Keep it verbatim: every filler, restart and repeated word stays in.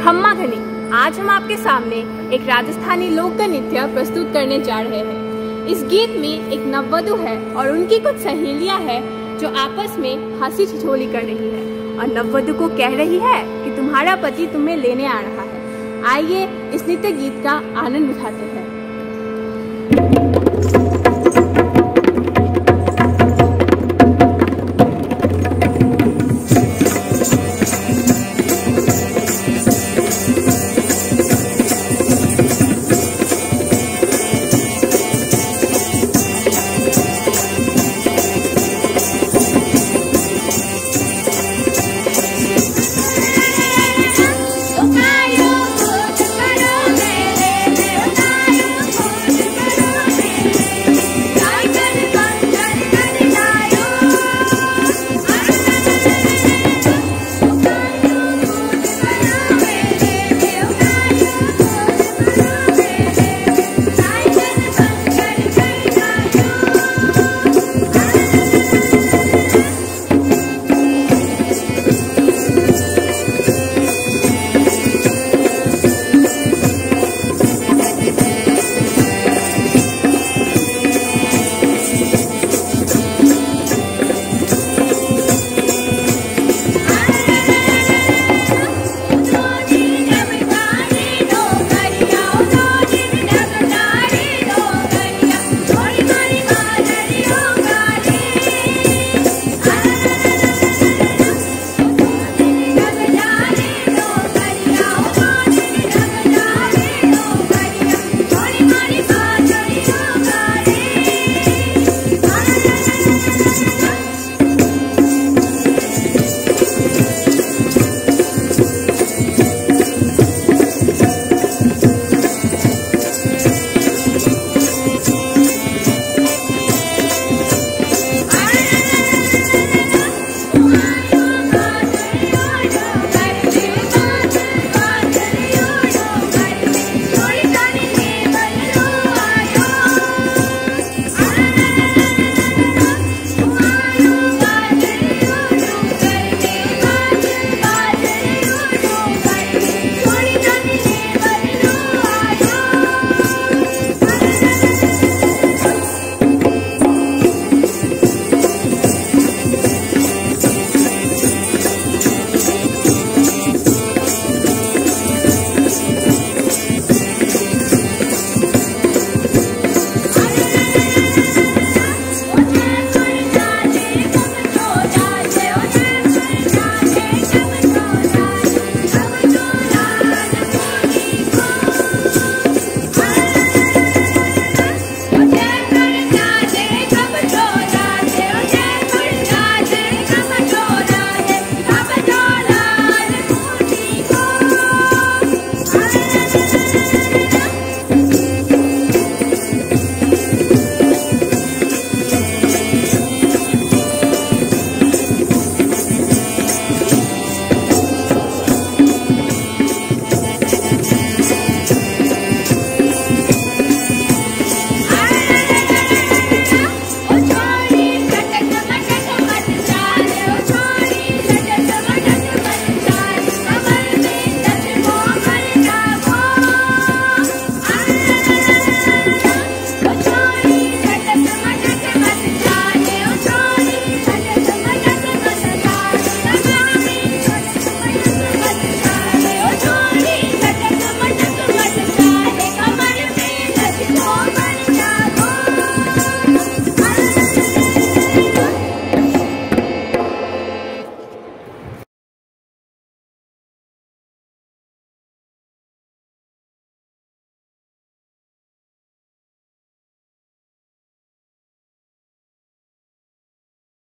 खम्मा घनी। आज हम आपके सामने एक राजस्थानी लोक नृत्य प्रस्तुत करने जा रहे हैं। इस गीत में एक नववधु है और उनकी कुछ सहेलियां हैं जो आपस में हंसी ठिठोली कर रही है और नववधु को कह रही है कि तुम्हारा पति तुम्हें लेने आ रहा है। आइए इस नृत्य गीत का आनंद उठाते हैं।